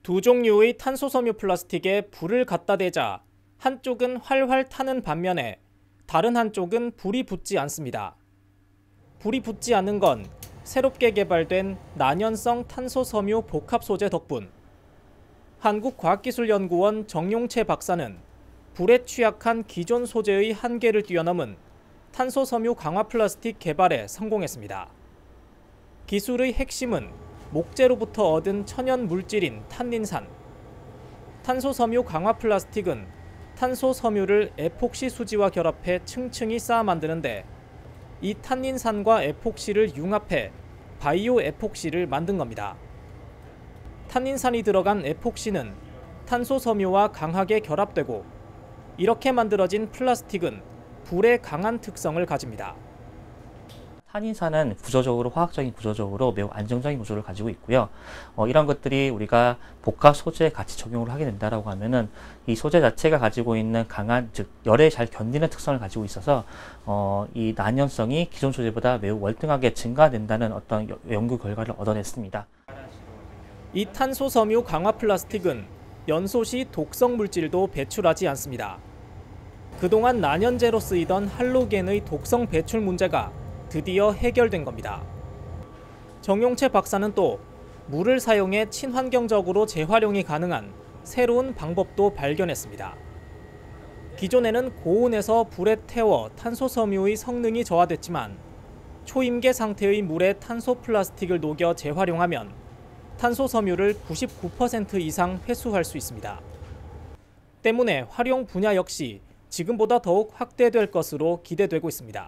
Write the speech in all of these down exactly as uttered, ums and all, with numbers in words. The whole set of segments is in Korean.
두 종류의 탄소섬유 플라스틱에 불을 갖다 대자 한쪽은 활활 타는 반면에 다른 한쪽은 불이 붙지 않습니다. 불이 붙지 않는 건 새롭게 개발된 난연성 탄소섬유 복합 소재 덕분. 한국과학기술연구원 정용채 박사는 불에 취약한 기존 소재의 한계를 뛰어넘은 탄소섬유 강화 플라스틱 개발에 성공했습니다. 기술의 핵심은 목재로부터 얻은 천연 물질인 탄닌산. 탄소섬유 강화 플라스틱은 탄소섬유를 에폭시 수지와 결합해 층층이 쌓아 만드는데 이 탄닌산과 에폭시를 융합해 바이오 에폭시를 만든 겁니다. 탄닌산이 들어간 에폭시는 탄소섬유와 강하게 결합되고 이렇게 만들어진 플라스틱은 불에 강한 특성을 가집니다. 탄닌산은 구조적으로 화학적인 구조적으로 매우 안정적인 구조를 가지고 있고요. 어, 이런 것들이 우리가 복합 소재에 같이 적용을 하게 된다라고 하면은 이 소재 자체가 가지고 있는 강한, 즉 열에 잘 견디는 특성을 가지고 있어서 어, 이 난연성이 기존 소재보다 매우 월등하게 증가된다는 어떤 연구 결과를 얻어냈습니다. 이 탄소섬유 강화 플라스틱은 연소 시 독성 물질도 배출하지 않습니다. 그동안 난연제로 쓰이던 할로겐의 독성 배출 문제가 드디어 해결된 겁니다. 정용채 박사는 또 물을 사용해 친환경적으로 재활용이 가능한 새로운 방법도 발견했습니다. 기존에는 고온에서 불에 태워 탄소섬유의 성능이 저하됐지만 초임계 상태의 물에 탄소 플라스틱을 녹여 재활용하면 탄소섬유를 구십구 퍼센트 이상 회수할 수 있습니다. 때문에 활용 분야 역시 지금보다 더욱 확대될 것으로 기대되고 있습니다.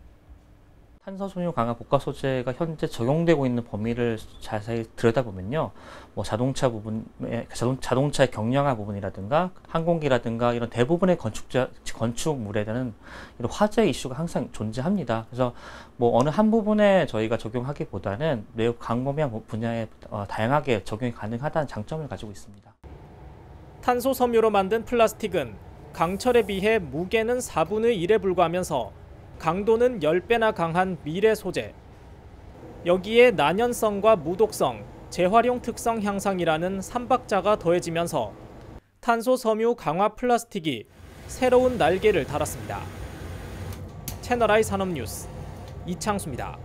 탄소섬유 강화 복합 소재가 현재 적용되고 있는 범위를 자세히 들여다보면요, 뭐 자동차 부분의 자동, 자동차의 경량화 부분이라든가 항공기라든가 이런 대부분의 건축자 건축물에 대한 이런 화재 이슈가 항상 존재합니다. 그래서 뭐 어느 한 부분에 저희가 적용하기보다는 매우 광범위한 분야에 어, 다양하게 적용이 가능하다는 장점을 가지고 있습니다. 탄소섬유로 만든 플라스틱은 강철에 비해 무게는 사분의 일에 불과하면서 강도는 십 배나 강한 미래 소재. 여기에 난연성과 무독성, 재활용 특성 향상이라는 삼박자가 더해지면서 탄소섬유 강화 플라스틱이 새로운 날개를 달았습니다. 채널I 산업뉴스 이창수입니다.